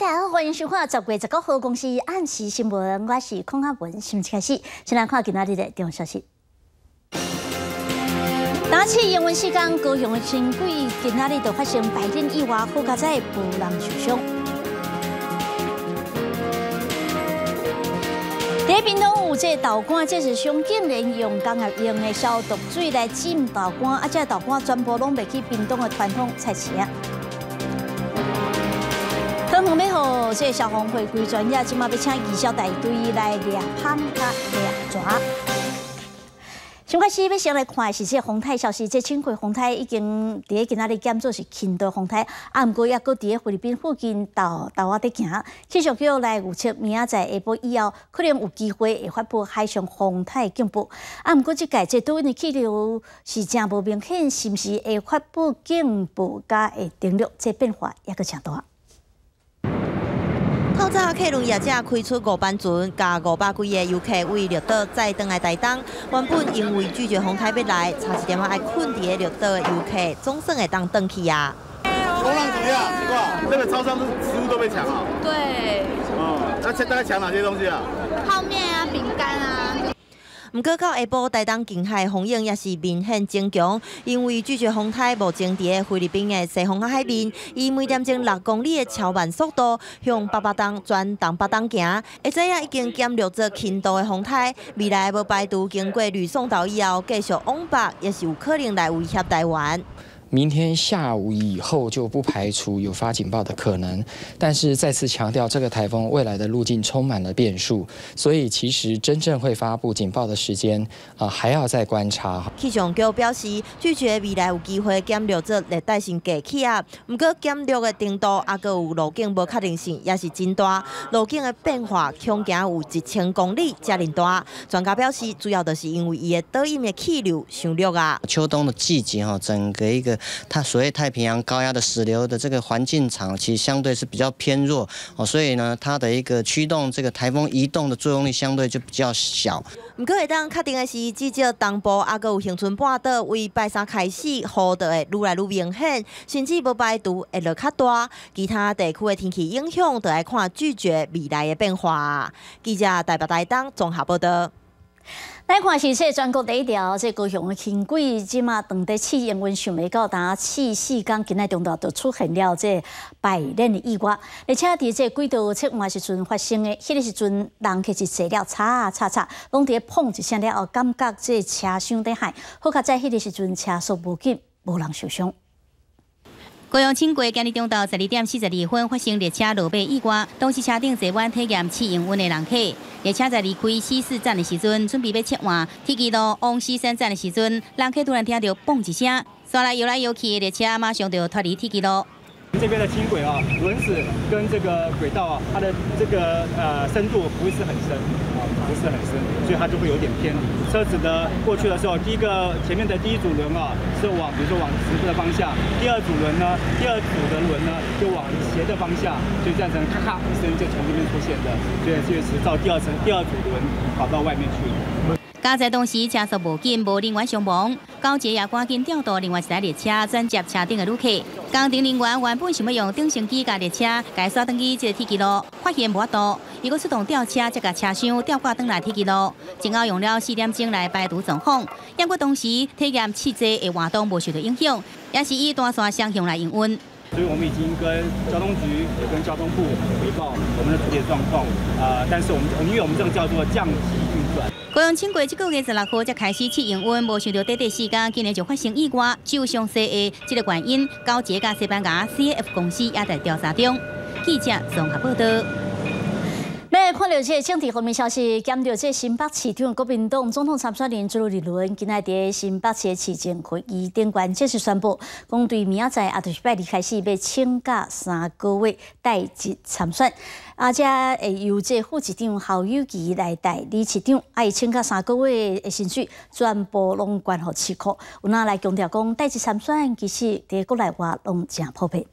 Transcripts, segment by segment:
大家好，欢迎收看10月19号公司暗时新闻，我是孔汉文。新闻开始，先来看今仔日的重要消息。打起英文时间，高雄的轻轨今仔日就发生排练意外，好佳在无人受伤。在屏东有这豆干，这是上竟然用工业用的消毒水来浸豆干，这豆干全部拢卖去屏东的传统菜市啊。 汤洪要互这消防会规专业，即马要请义消大队来掠螃甲、掠蛇。先开始要先来看的是这风台消息，这轻轨风台已经伫今仔日检做是轻度风台，啊，毋过也搁伫菲律宾附近豆仔伫行，气象局来预测明仔载下晡以后，可能有机会会发布海上风台警报。啊，毋过即届这对因的气流是真无明显，是毋是会发布警报甲会登陆？这变化也搁真大。 透早，客轮业者开出5班船，甲500几个游客为绿岛再登来台东。原本因为拒绝风台要来，差一点爱困伫个绿岛的游客，总算会当登去啊。 风浪怎么样？奇怪，这个超商食物都被抢了。 对。 哦，那大概抢哪些东西啊？ 泡面啊，饼干啊。 不过到下晡，台东近海风影也是明显增强，因为拒绝风台目前伫菲律宾的西方海面，以每点钟6公里的超慢速度向北北东转东北东行。会知影已经减弱做轻度的风台，未来无排除经过吕宋岛以后继续往北，也是有可能来威胁台湾。 明天下午以后就不排除有发警报的可能，但是再次强调，这个台风未来的路径充满了变数，所以其实真正会发布警报的时间还要再观察。 气象局表示，拒绝未来有机会减弱做热带性低气压，不过减弱的程度也佮有路径无确定性，也是真大。路径的变化恐惊有1000公里遮尔大。专家表示，主要就是因为伊的岛屿的气流上弱啊。 秋冬的季节整个一个。 它所谓太平洋高压的矢流的这个环境场，其实相对是比较偏弱所以呢，它的一个驱动这个台风移动的作用力相对就比较小。 不过会当确定的是，至少东部还佮有恒春半岛，为拜三开始，雨就会愈来愈明显，甚至无排除会落较大。其他地区的天气影响，就要看拒绝未来的变化。记者台北台东综合报道。 来看是这全国第一条，这高雄的轻轨，即马当地试营运想袂到，打试4天，今仔中昼就出现了这排练的意外，而且伫这轨道切换时阵发生的，迄个时阵人客是坐了吵，拢伫碰一声了后，感觉这车厢在海，好在迄个时阵车速无紧，无人受伤。 高雄轻轨今日中昼12点42分发生列车落尾意外，当时车顶坐满体验试营运的人客。列车在离开西四站的时阵，准备要切换铁轨路往西山站的时阵，人客突然听到“嘣”一声，刷来摇来摇去的列车马上就脱离铁轨路。 这边的轻轨轮子跟这个轨道它的这个深度不是很深不是很深，所以它就会有点偏离。车子呢过去的时候，前面的第一组轮是往比如说往直的方向，第二组的轮呢就往斜的方向，就这样子咔咔一声就从这边出现的，所以就是照第二组轮跑到外面去了。 加载当时车速无紧，无人员伤亡。高捷也赶紧调度另外一台列车转接车顶的旅客。工程人员原本想要用顶升机甲列车改刷转去这个铁轨路，发现无法度，伊阁出动吊车，才甲车厢吊挂转来铁轨路。前后用了4点钟来排除状况。不过当时体验汽车的活动无受到影响，也是以单线双向来营运。 所以我们已经跟交通局也跟交通部汇报我们的处理状况但是因为我们这个叫做降级运转。 高雄轻轨这个月16号才开始试营运，无想到短时间竟然就发生意外。只有详细的这个原因，高捷甲西班牙 CF 公司也在调查中。记者综合报道。 来看到这政治方面消息，检到这新北市长国民党总统参选人朱立伦，今仔伫新北市市政会议顶悬正式宣布，讲对明仔载就是拜二开始要请假3个月代职参选，且会由这副市长侯友宜来代理市长，伊请假3个月的薪水全部拢关乎市库。有哪来强调讲代职参选其实伫国内外拢真普遍。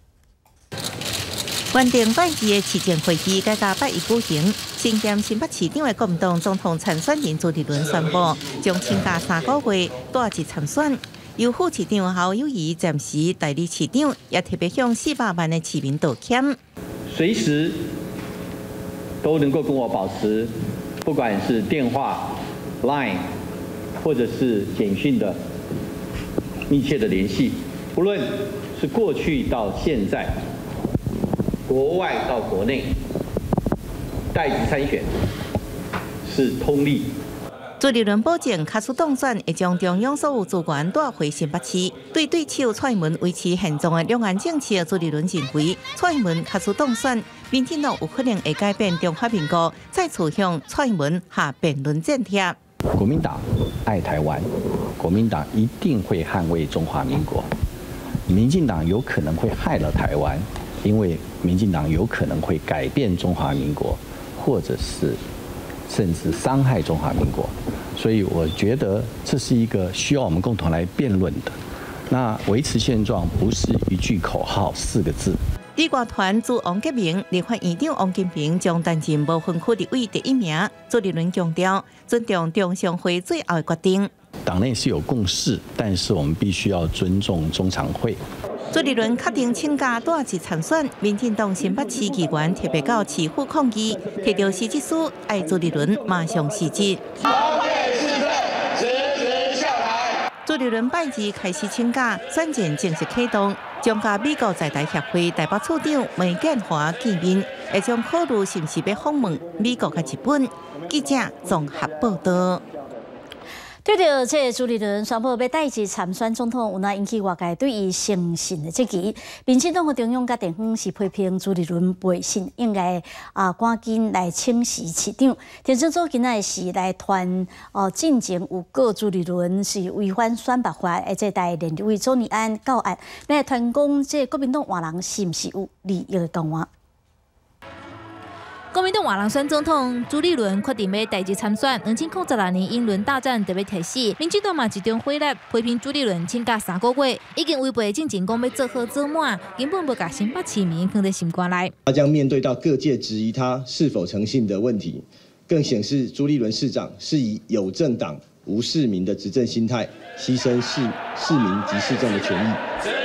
原定拜二的市政会议改到拜一举行，身兼新北市长的国民党总统参选人朱立伦宣布，将请假3个月代职参选，由副市长侯友宜暂时代理市长，也特别向400万的市民道歉。 随时都能够跟我保持，不管是电话、Line 或者是简讯的密切的联系，不论是过去到现在，国外到国内，代职参选是通例。 朱立伦保证，卡出当选会将中央所有资源带回新北市。对手蔡英文维持现状的两岸政策，朱立伦认为，蔡英文卡出当选，民进党有可能会改变中华民国，再次向蔡英文下辩论战帖。 国民党爱台湾，国民党一定会捍卫中华民国。民进党有可能会害了台湾，因为民进党有可能会改变中华民国，或者是甚至伤害中华民国。所以我觉得这是一个需要我们共同来辩论的。那维持现状不是一句口号4个字。 立法团主王吉明、立法院长王金平将担任无分区立委第1名。朱立伦强调，尊重中常会最后的决定。 党内是有共识，但是我们必须要尊重中常会。 朱立伦确定请假带去参选，民进党新北市议员特别到市府抗议，摕到辞职书，要朱立伦马上辞职。朱立伦拜二开始请假，选战正式启动，将甲美国在台协会台北处长梅建华见面，会将考虑是不是要访问美国甲日本。记者综合报道。 对着这朱立伦宣布要代志参选总统，有那引起外界对伊诚信的质疑。民进党的中央甲地方是批评朱立伦背信，应该赶紧来请辞市长。田政组今仔是来传进前有告朱立伦是违反选拔法，而且带连立委周立安告案，来传讲这国民党换人是毋是有利益的讲话。 国民党换人选总统，朱立伦决定要代志参选。2006年英伦大战特别提示，民进党嘛集中火力批评朱立伦请假3个月，已经违背进前讲要做好做满，根本无把新北市民放在心肝内。 他将面对到各界质疑他是否诚信的问题，更显示朱立伦市长是以有政党无市民的执政心态，牺牲市民及市政的权益。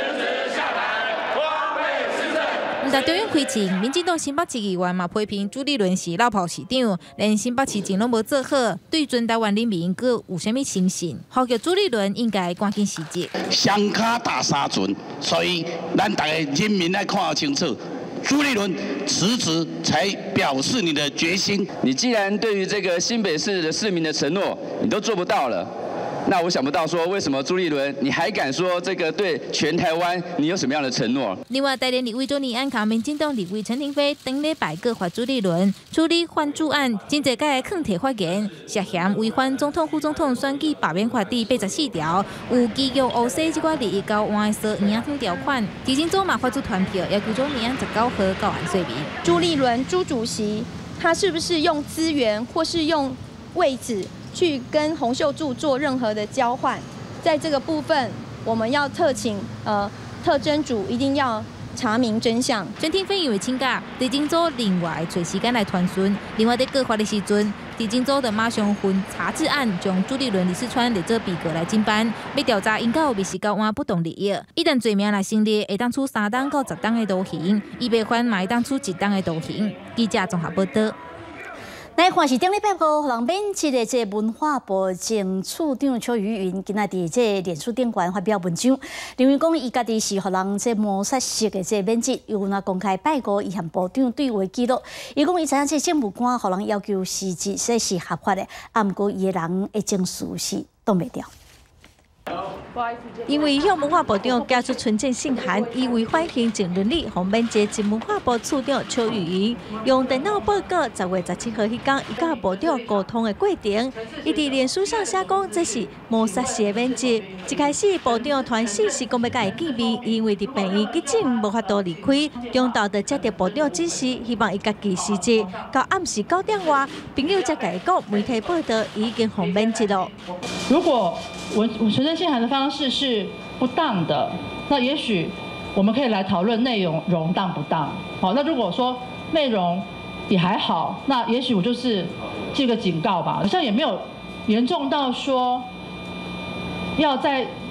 在中央开情，民进党新北市议员嘛批评朱立伦是落跑市长，连新北市政拢无做好，对全台湾人民佫有啥物信心？呼吁朱立伦应该赶紧辞职。 双脚打3船，所以咱大家人民来看清楚，朱立伦辞职才表示你的决心。 你既然对于这个新北市的市民的承诺你都做不到了。那我想不到说，为什么朱立伦你还敢说这个对全台湾你有什么样的承诺？ 另外，台联立委周立安和民进党立委陈亭妃当礼拜各发朱立伦处理换注案，真侪届抗体发言，涉嫌违反总统、副总统选举罢免法第84条，有基于乌西这款利益交换的收银行条款。基金组嘛发出传票，要求周立安19号告案说明。 朱立伦朱主席，他是不是用资源或是用位置？去跟洪秀柱做任何的交换，在这个部分，我们要请特侦组一定要查明真相。 陈亭妃因为请假，地检组另外找时间来传讯。另外在告发的时阵，地检组就马上分查治案，将朱立伦、李四川列做被告来侦办，要调查因有密室交换不当利益。一旦罪名来成立，会当处3档到10档的徒刑，伊被犯嘛会当处1档的徒刑。记者综合报道。 来看是顶礼拜五，互人免职的这文化部前处长邱于云，今仔伫这脸书顶悬发表文章，认为讲伊家己是互人这抹杀式的这免职，又若公开拜过伊和部长对话记录。伊讲伊知影这政务官互人要求辞职，这是合法的，毋过伊的人的情绪是挡袂掉。 因为向文化部长寄出存证信函，以违反行政伦理，互免职前文化部处长邱玉云用电脑报告10月17号迄天，伊甲部长沟通的过程，伊伫脸书上写讲这是抹杀式的免职。一开始部长传信息讲要甲伊见面，因为伫病院急诊无法度离开，中昼就接到部长指示，希望伊家己辞职。到暗时9点外，朋友才甲伊讲，媒体报道已经互免职了。 如果存证信函的方式是不当的，那也许我们可以来讨论内容当不当。好，那如果说内容也还好，那也许我就是记个警告吧，好像也没有严重到说要在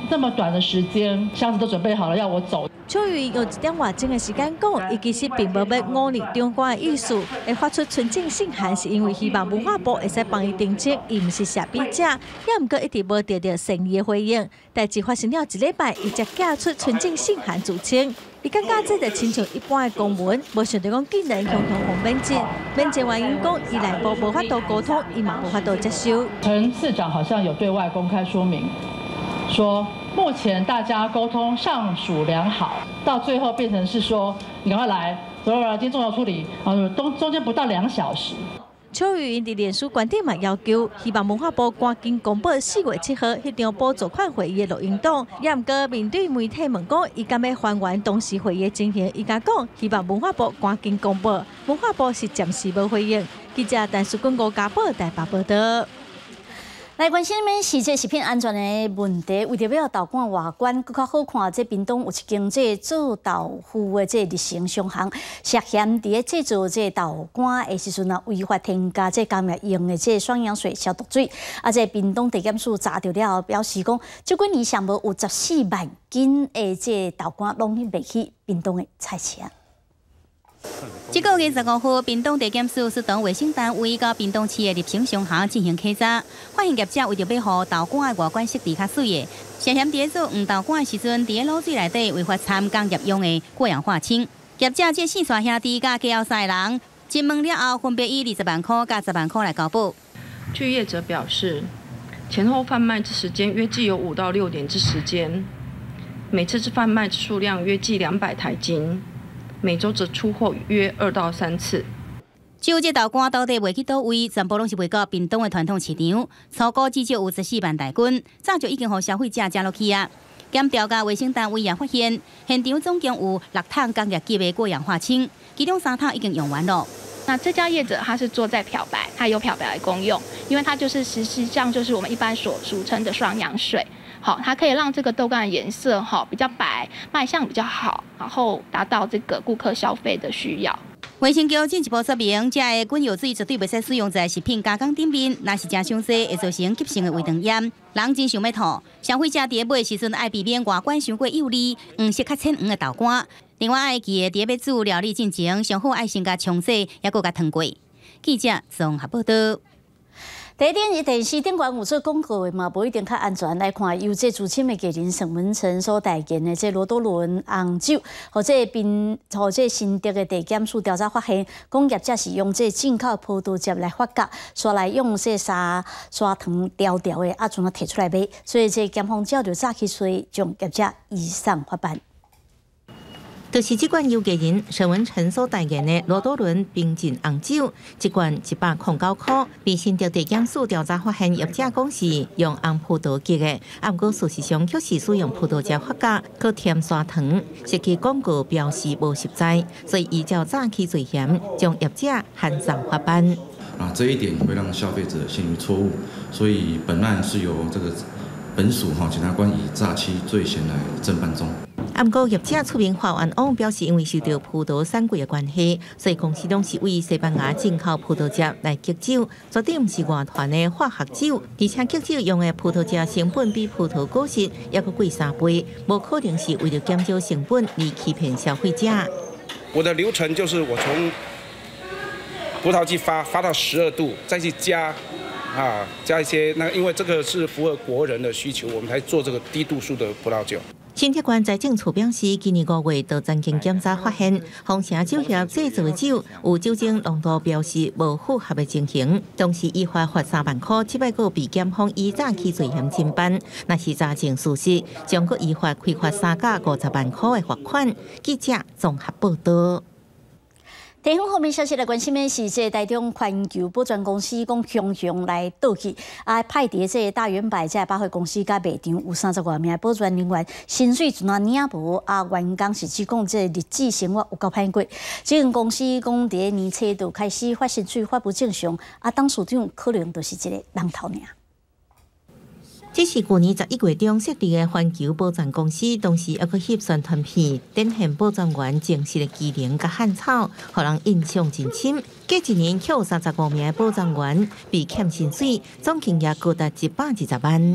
这么短的时间，箱子都准备好了要我走。 邱玉用1点外钟的时间讲，伊其实并无要忤逆中官的意思，会发出纯正信函，是因为希望文化部会使帮伊澄清，伊毋是下笔者，也毋过一直无得到诚意的回应。代志发生了1礼拜，伊才寄出纯正信函自称。伊感觉这就亲像一般的公文，无想到讲竟然向红免检，免检原因讲伊内部无法度沟通，伊嘛无法度接受。 陈次长好像有对外公开说明，说目前大家沟通尚属良好，到最后变成是说你赶快来，今天综合处理，中间不到2小时。 邱玉云伫脸书观点嘛要求，希望文化部赶紧公布4月7号迄场补助款会议的录音档。也毋过面对媒体问讲，伊敢要还原当时会议情形，伊甲讲希望文化部赶紧公布。文化部是暂时无回应。记者陈淑君、吴家宝台北报道。 来关心的是这食品安全的问题，为着要豆干外观更较好看，这屏东有一间这做豆腐的这日成商行，涉嫌伫咧制作这豆干的时阵啊，违法添加这甘液用的这双氧水消毒水，这屏东地检署查到了后，表示讲，这几年上无有14万斤的这豆干拢卖去屏东的菜市啊。 这个月15号，屏东地检署属同卫生单位甲屏东市的立成商行进行稽查，发现业者为着要让豆干的外观设计较水的，涉嫌伫做黄豆干的时阵，伫咧卤水内底违法掺工业用的过氧化氢。业者这4线兄弟甲家后3个人，询问了后，分别以20万块甲10万块来交保。 据业者表示，前后贩卖之时间约计有5到6年之时间，每次之贩卖之数量约计200台斤。每周则出货约2到3次。 就这豆干到底卖去倒位，全部拢是卖到屏东的传统市场，粗估至少有14万大斤，早就已经互消费者食落去啊。检调甲卫生单位也发现，现场总共有6桶工业级的过氧化氢，其中3桶已经用完了。 那这家业者他是做在漂白，它有漂白的功用，因为它就是实际上就是我们一般所俗称的双氧水。好，它可以让这个豆干的颜色比较白，卖相比较好，然后达到这个顾客消费的需要。 卫生局进一步说明，这个滚油水绝对袂使使用在食品加工顶面，若是真伤势，会造成急性的胃肠炎，人真想要吐。消费者伫咧买的时阵爱避免外观伤过幼丽、黄色较浅黄的豆干。另外爱记得伫咧要煮料理进前，上好爱先甲冲洗，也搁甲烫过。记者综合报道。 第一点，电视顶管有做广告的嘛，无一定较安全。来看由这资深的艺人沈文成所代言的这罗多伦红酒，或者新竹的地检署调查发现，讲业者是用这进口葡萄汁来发酵，煞来用这砂糖调的，然后摕出来卖。所以这检方照着早起税，将业者移送法办。 就是这款由艺人沈文成所代言的罗多伦冰镇红酒，一罐109块，被新竹地检署调查发现，业者讲是用红葡萄结的，不过事实上却是使用葡萄汁发酵，搁添砂糖，设计广告标示无实在，所以依照诈欺罪嫌，将业者函上法办。 这一点会让消费者陷于错误，所以本案是由这个本署检察官以诈欺罪嫌来侦办中。 不过业者出面法院案表示，因为受到葡萄产季的关系，所以公司拢是为西班牙进口葡萄汁来激酒，绝对不是外传的化学酒，而且激酒用的葡萄汁成本比葡萄果实还佫贵3倍，无可能是为了减少成本而欺骗消费者。 我的流程就是我从葡萄剂发到12度，再去加一些因为这个是符合国人的需求，我们才做这个低度数的葡萄酒。 新竹县财政处表示，今年5月到曾经检查发现，丰城酒业制造的酒有酒精浓度标示无符合的情形，同时依法罚3万块，这摆个被检方以诈欺罪嫌侦办。若是查证事实，将个依法开罚3甲50万块的罚款。记者综合报道。 地方方面消息来关心的是，这台中环球保全公司讲雄雄来倒去，派伫这大圆柏这百货公司甲卖场有30多名保全人员，薪水全啊领无，员工是只讲这日子生活有够歹过。这间公司讲伫年初就开始发薪水发不正常，董事长可能就是一个人头尔。 这是去年11月中设立的环球保全公司，同时还佫翕宣传片，展现保全员正式的机能甲汉草，互人印象真深。过一年，却有35名保全员被欠薪水，总金额高达120万。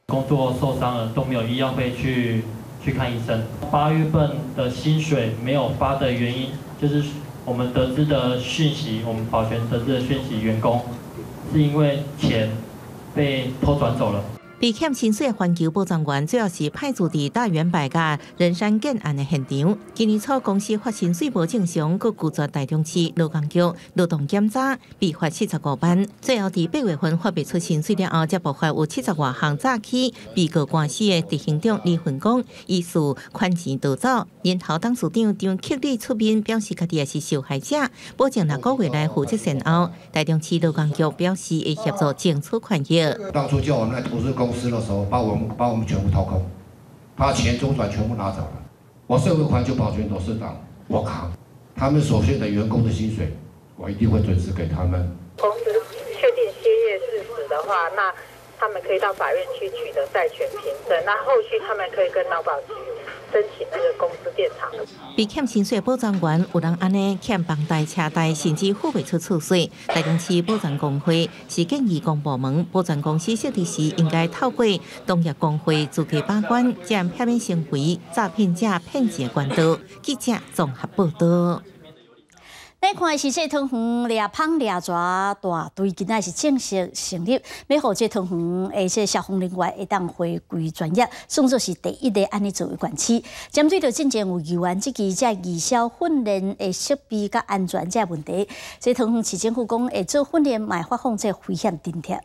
工作受伤了都没有医药费去看医生。8月份的薪水没有发的原因，就是我们得知的讯息，我们保全得知的讯息，员工是因为钱被偷转走了。 被欠薪水的环球保障员最后是派驻伫大圆百甲人山建案的现场。今年初公司发薪水无正常，佮拒绝台中市劳工局劳动检查，被罚75万。最后伫8月份发不出薪水了后，才爆发有70多项诈欺。被告官司的执行长李云讲，疑似款钱逃走。然后董事长张克力出面表示，家己也是受害者，保证6个月内负责善后。台中市劳工局表示会协助争取权益。 当初叫我们来投资公司的时候，把我们全部掏空，把钱周转全部拿走了。我社会环球保全董事长，我扛，他们所需的员工的薪水，我一定会准时给他们。 公司确定歇业事实的话，那他们可以到法院去取得债权凭证，那后续他们可以跟劳保局申请那个公司垫偿。 被欠薪水保障员有人安尼欠房贷、车贷，甚至付袂出厝税。台中市保障工会是建议公部门保障公司设立时，应该透过农业工会资格把关，将避免成为诈骗者骗钱的管道。记者综合报道。 咱看的是这汤圆掠芳掠蛇大队，今仔是正式成立，要互这汤圆的这消防人员会当回归专业，算作是第一个安尼作为管区。针对着进前有疑问，即期这义消训练的设备甲安全这问题，这汤圆市政府讲会做训练，卖发放这危险津贴。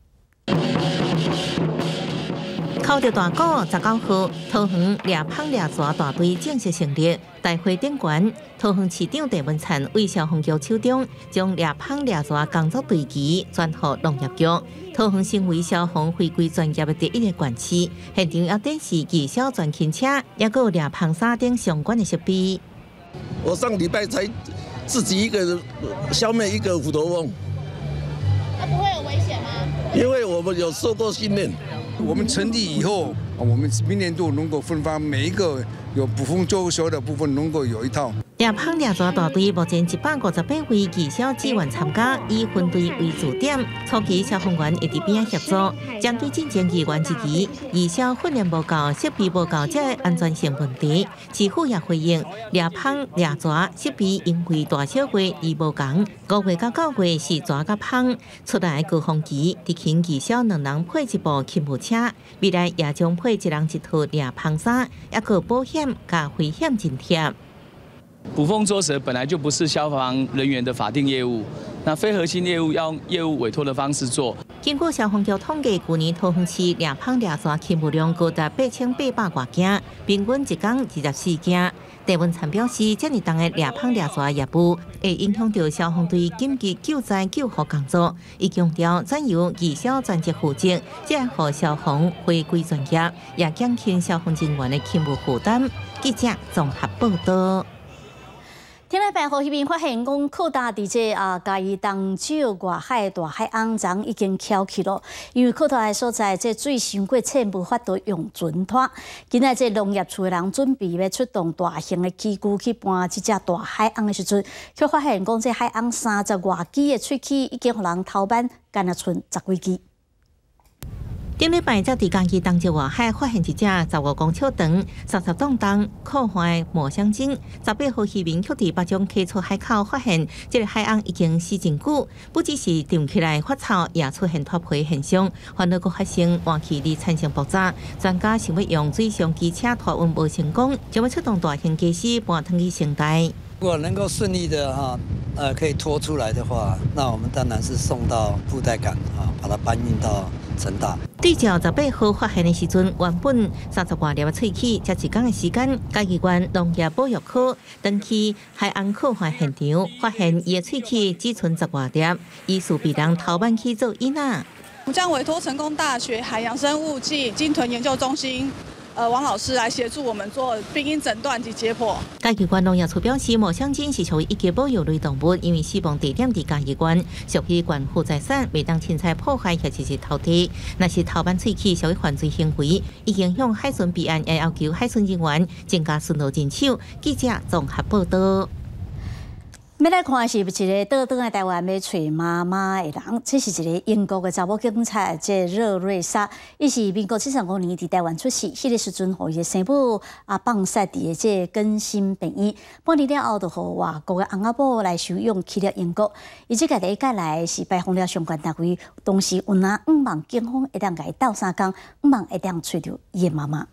靠着大鼓，19号，桃园掠芳掠蛇大队正式成立。大会顶悬，桃园市长郑文灿为消防局手中，将掠芳掠蛇工作队旗转予农业局。桃园成为消防回归专业的第一个管区，现场也展示义消专勤车，也有掠芳沙等相关的设备。 我上礼拜才自己一个人消灭一个虎头蜂。 它不会有危险吗？ 因为我们有受过训练。 我们成立以后，我们明年度能够分发每一个有捕风捉影的部分，能够有一套。 掠芳掠蛇大队目前158位义消志愿参加，以分队为主点，初期消防员会伫边协助，针对进前议员之期，义消训练无够、设备无够，这安全性问题，市府也回应掠芳掠蛇设备因为大小月而无同，5月到9月是蛇甲芳出来高峰期，执勤义消2人配1部勤务车，未来也将配1人1套掠芳衫，也有保险甲危险津贴。 捕风捉蛇本来就不是消防人员的法定业务，那非核心业务要用业务委托的方式做。 经过消防局统计，去年桃园市掠芳掠蛇勤务量高达8800多件，平均一天24件。郑文灿表示，这么重的掠芳掠蛇业务会影响到消防队紧急救灾救护工作。伊强调，转由义消专职负责，这让消防回归专业，也减轻消防人员的勤务负担。记者综合报道。 天礼拜互迄边发现讲，扩大伫这嘉义东石外海大海翁场已经翘起了，因为扩大的所在，这水伤过浅，无法度用船拖。今仔这农业处的人准备要出动大型的机具去搬这只大海翁的时阵，却发现讲这海翁30外支的喙齿已经互人偷板，干那剩10几支。顶礼拜在嘉义东石外海发现一只15公尺长、30吨重、可坏抹香鲸。18号渔民却伫北中溪厝海口发现，这个海翁已经死真久，不只是长起来发臭，也出现脱皮现象，烦恼阁发生换气力产生爆炸。专家想要用水上机车拖运无成功，将要出动大型机师搬腾去城台。 如果能够顺利的可以拖出来的话，那我们当然是送到布袋港把它搬运到成大。 对照18号发现的时阵，原本30多粒的喙齿，才1天的时间，嘉义县农业保育科登去海翁考发现场，发现伊的喙齿只存10多粒，疑似被人偷板去做囡仔。 我们将委托成功大学海洋生物暨鲸豚研究中心。王老师来协助我们做病因诊断及解剖。 嘉义县农业处表示，抹香鲸是属于一级保育类动物，因为死亡地点在嘉义县，属于县府财产，未当凊彩破坏或者是偷摕。若是偷板喙齿属于犯罪行为，已影响海巡备案，也要求海巡人员增加巡逻人手。记者综合报道。 要来看的是一个倒转来台湾要找妈妈的人，这是一个英国的查某警察，这热瑞莎，伊是民国75年伫台湾出世，迄个时阵，互伊的生母放杀伫的这更新病院，半年了后，就互外国的翁仔某来收养去了英国。伊即个第一届来是拜访了相关单位，同时有拿5万警方会当甲伊斗3工，5万会当找到伊的妈妈。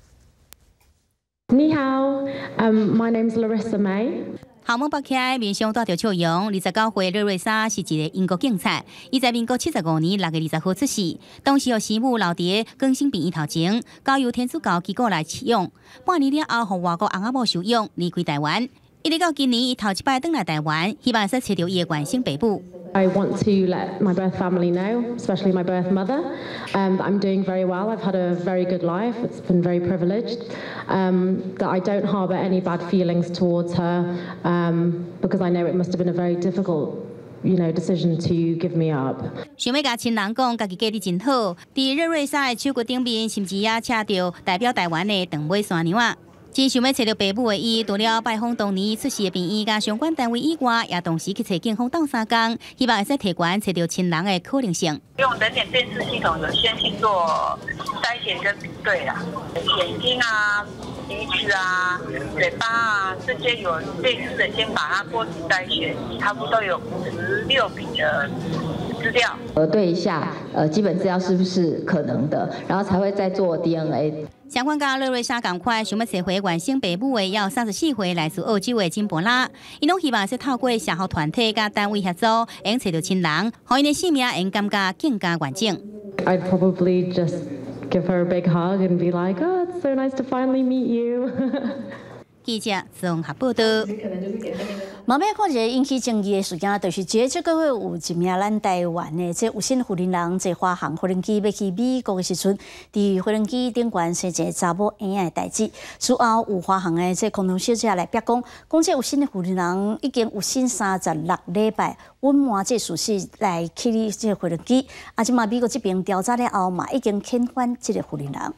你好，my name's Larissa May。 校门北起来，面上带着笑容。29岁热瑞莎是一个英国警察，伊在民国75年6月20号出世，当时由师母留伫更新病院头前，交由天主教机构来饲养。半年了后，互外国翁仔某收养，离开台湾。一直到今年，伊头一摆返来台湾，希望说找到伊的原生爸母。 I want to let my birth family know, especially my birth mother, that I'm doing very well. I've had a very good life. It's been very privileged. That I don't harbour any bad feelings towards her, because I know it must have been a very difficult, decision to give me up. 想要甲亲人讲，家己过得真好。伫热瑞莎的手骨顶面，甚至也插着代表台湾的长尾山娘仔。真想要找到爸母的伊，除了拜访当年出事的病院甲相关单位以外，也同时去找警方斗3工，希望会使提悬找到亲人的可能性。 用人脸辨识系统有先去做筛选跟比对啦，眼睛啊、鼻子啊、嘴巴啊这些有类似的，先把它过滤筛选，差不多有56笔的资料， 核对一下基本资料是不是可能的，然后才会再做 DNA。 相关甲热瑞莎同款，想要找回原生爸母的，要34岁来自澳洲的金伯拉，伊拢希望是透过社福团体甲单位合作，能找到亲人，互因的性命能感觉更加完整。 I'd probably just give her a big hug and be like, "Oh, it's so nice to finally meet you." 记者综合报道。 慢慢看一个引起争议的事件，就是这个月有一名咱台湾的这有心护人人坐华航飞机要去美国的时阵，伫飞机顶悬生一个查某婴仔的代志。事后有华航的这空中小姐来表讲这有心的护人人已经有心36礼拜隐瞒这事实来去这个飞机，即嘛美国这边调查了后嘛，已经遣返这个护人人。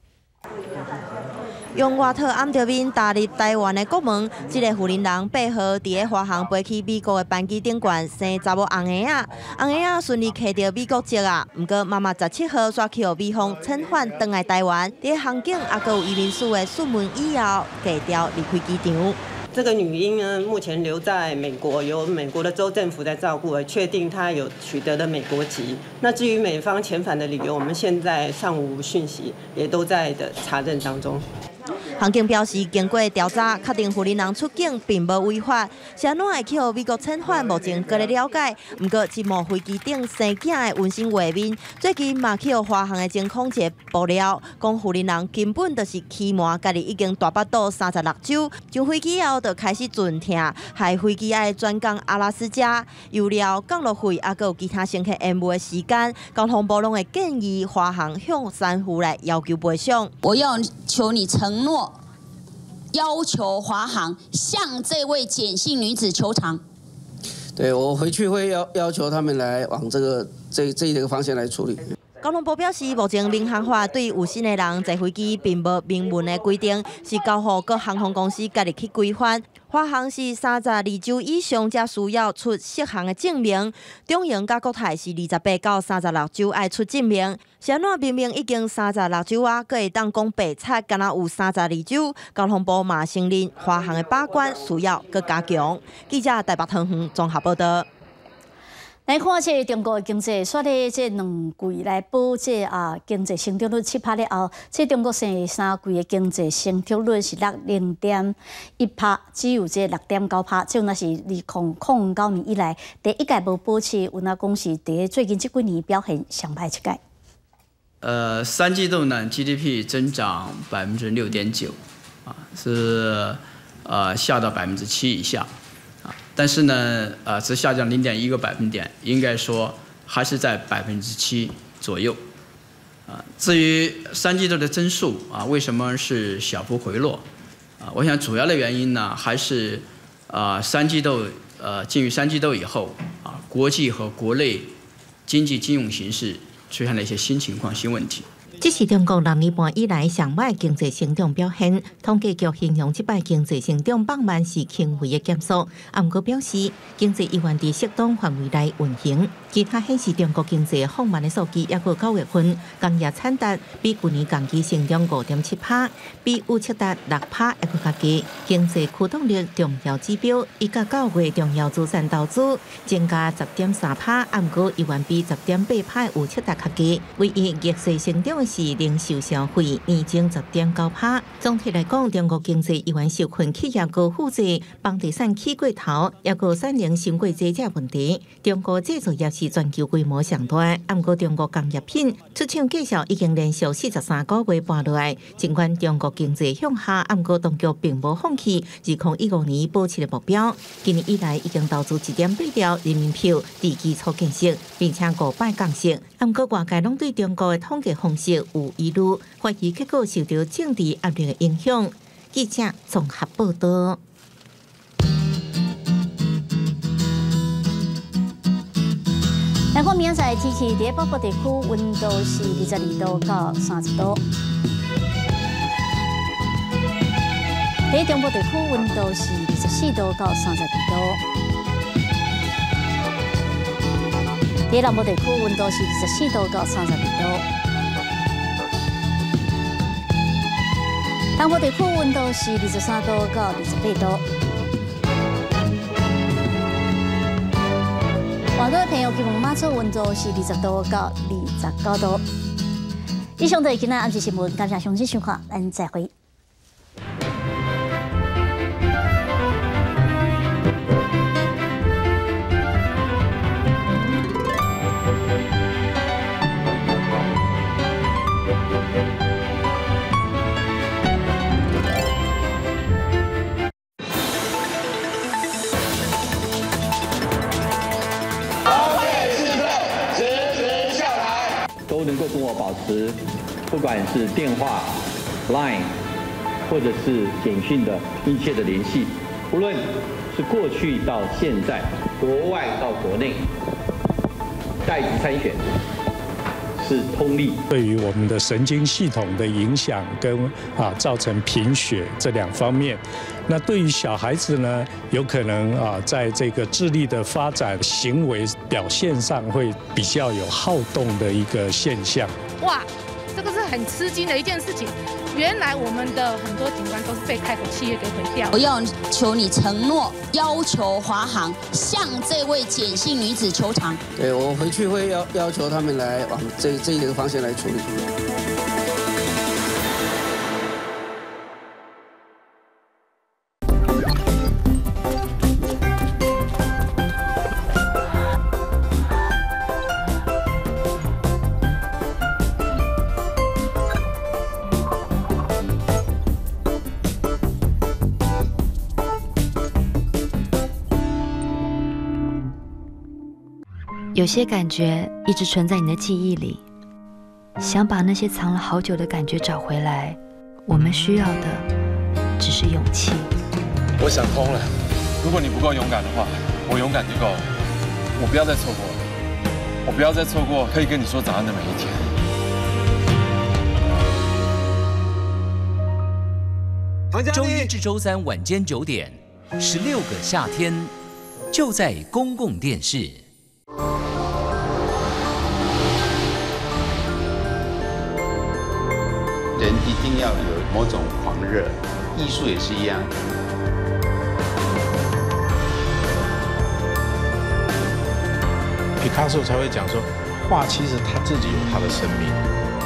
用外套掩着面踏入台湾的国门，这个护林人8号伫咧华航飞去美国的班机顶悬生查某翁仔仔，翁仔仔顺利摕到美国籍啊。不过妈妈17号煞去予美方遣返返来台湾，伫航警也佮有移民署的讯问以后，低调离开机场。 这个女婴呢，目前留在美国，由美国的州政府在照顾，确定她有取得了美国籍。那至于美方遣返的理由，我们现在尚无讯息，也都在的查证当中。 航警表示，经过调查，确定护林人出境并无违法，是安怎会去予美国遣返，目前搁咧了解。不过，这幕飞机顶生囝的温馨画面，最近嘛去予华航的情况一爆料，讲护林人根本就是欺瞒家己已经大巴肚36周，上飞机后就开始阵痛，害飞机爱转降阿拉斯加，油料、降落费，还有其他乘客延误的时间，交通部拢会建议华航向三夫来要求赔偿。 我要求你承诺。要求华航向这位简姓女子求偿。 对，我回去会要求他们来往这个方向来处理。 交通部表示，目前民航法对有心的人坐飞机并无明文的规定，是交予各航空公司家己去规范。华航是32周以上才需要出适航的证明，中营甲国泰是28到36周爱出证明。是安怎明明已经36周啊，阁会当讲白贼，敢若有32周？交通部嘛承认华航的把关需要阁加强。记者台北桃园综合报道。 来看这中国的经济，说咧这2季来保这经济成长率7%了后，这中国前3季的经济成长率是0.1%，只有这6.9%，这那是2009年以来第一届无保持，有那讲是伫最近这几年表现上歹一届。 3季度呢 GDP 增长6.9%，是下到7%以下。但是呢，只下降0.1个百分点，应该说还是在7%左右。至于3季度的增速为什么是小幅回落？我想主要的原因呢，还是进入3季度以后国际和国内经济金融形势出现了一些新情况、新问题。 这是中国6年半以来上歹经济成长表现。统计局形容这摆经济成长放慢是轻微的减速，不过表示经济依然在适当范围内运行。其他显示中国经济放慢的数据，也过9月份工业产值比去年同期成长5.7%，比预测达6%也过较低。经济驱动力重要指标1到9月重要资产投资增加10.3%，不过依然比10.8%预测达较低。唯一逆势成长是零售消费，年增10.9%。总体来讲，中国经济依然受困企业高负债、房地产起过头，也有产能升过低这问题。中国制造业是全球规模上大，不过中国工业品出厂绩效已经连续43个月半落来。尽管中国经济向下，不过当局并无放弃2015年保持的目标。今年以来已经投资1.8兆人民币在基础建设，并且5摆降息。不过外界拢对中国的统计方式有疑虑，怀疑结果受到政治压力的影响。记者综合报道。 咱看明仔载天气，在北部地区温度是22度到30度，在中部地区温度是24度到32度，在南部地区温度是24度到32度，东部地区温度是23度到28度。广东的朋友，基本马祖温度是20度到29度。以上就是今仔暗时新闻，感谢详细收看，咱再会。 都能够跟我保持，不管是电话、Line， 或者是简讯的密切的联系，无论是过去到现在，国外到国内，代职参选是通力。 对于我们的神经系统的影响跟造成贫血这2方面。那对于小孩子呢，有可能在这个智力的发展、行为表现上会比较有好动的一个现象。 哇，这个是很吃惊的一件事情。原来我们的很多警官都是被开口企业给毁掉。 我要求你承诺，要求华航向这位简姓女子求偿。 对，我回去会要求他们来往这一个方向来处理。 有些感觉一直存在你的记忆里，想把那些藏了好久的感觉找回来，我们需要的只是勇气。 我想通了，如果你不够勇敢的话，我勇敢就够了。我不要再错过了，我不要再错过可以跟你说早安的每一天。周一至周三晚间9点，16个夏天，就在公共电视。 人一定要有某种狂热，艺术也是一样。 皮卡丘才会讲说，画其实他自己有他的生命。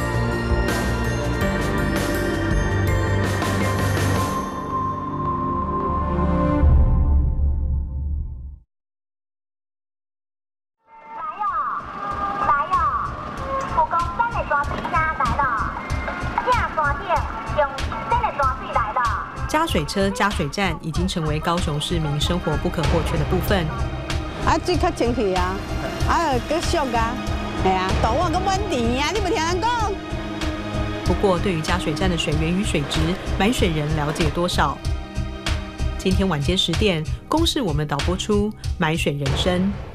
加水车、加水站已经成为高雄市民生活不可或缺的部分。 水较清气啊，佮俗啊，倒碗佮满甜啊，你无听人讲？ 不过，对于加水站的水源与水质，买水人了解多少？今天晚间10点，公视我们导播出买水人生。